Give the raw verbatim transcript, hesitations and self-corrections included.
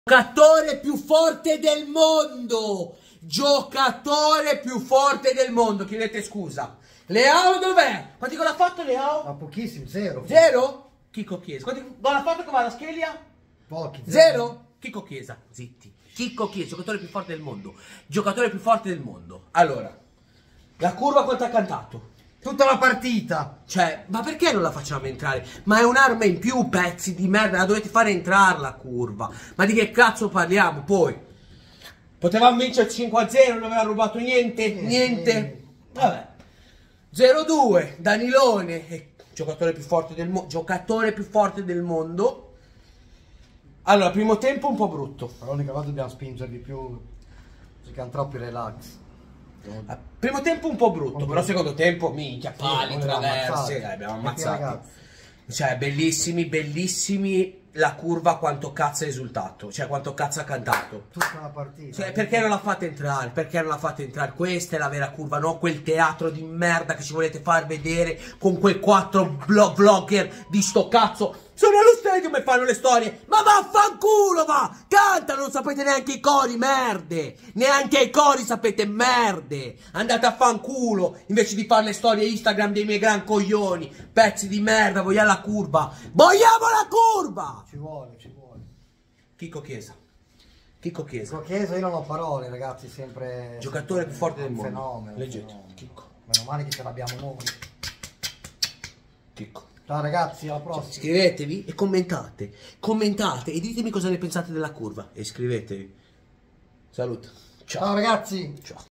Giocatore più forte del mondo! Giocatore più forte del mondo! Chiedete scusa. Leao dov'è? Quanti gol ha fatto Leao? Ma pochissimi, zero. Zero? Chicco Chiesa. Quanti gol ha fatto come la Schelia? Pochi, zero. Zero? Chicco Chiesa. Zitti. Chicco Chiesa, giocatore più forte del mondo. Giocatore più forte del mondo. Allora, la curva quanto ha cantato? Tutta la partita. Cioè, ma perché non la facciamo entrare? Ma è un'arma in più, pezzi di merda, la dovete fare entrare la curva. Ma di che cazzo parliamo? Poi, potevamo vincere cinque a zero, non aveva rubato niente, Eh, niente. eh. Vabbè. zero due, Danilone, eh, giocatore più forte del mondo, giocatore più forte del mondo. Allora, primo tempo un po' brutto. Però l'unica volta dobbiamo spingere di più, perché hanno troppi relax. Ah, primo tempo un po' brutto, Un però po'. secondo tempo, minchia, pali, Sì, li abbiamo traverse, ammazzati. eh, abbiamo Perché, ammazzati. ragazzi? Cioè, bellissimi, bellissimi la curva, quanto cazzo è risultato, cioè quanto cazzo ha cantato. Tutta la partita. Cioè, perché non la fate entrare? Perché non la fate entrare? Questa è la vera curva, non quel teatro di merda che ci volete far vedere con quei quattro blog vlogger di sto cazzo. Sono allo stadium e fanno le storie. Ma vaffanculo, va! Canta, non sapete neanche i cori, merde! Neanche i cori sapete, merde! Andate a fanculo, invece di fare le storie Instagram dei miei gran coglioni. Pezzi di merda, vogliamo la curva. Vogliamo la curva! Ci vuole, ci vuole. Chicco Chiesa. Chicco Chiesa. Con Chiesa io non ho parole, ragazzi, sempre... Giocatore più forte del un mondo. fenomeno. Leggete. fenomeno. Chicco. Meno male che ce l'abbiamo noi. Chicco. Ciao ragazzi, alla prossima. Iscrivetevi e commentate. Commentate e ditemi cosa ne pensate della curva. E iscrivetevi. Saluto. Ciao. Ciao ragazzi. Ciao.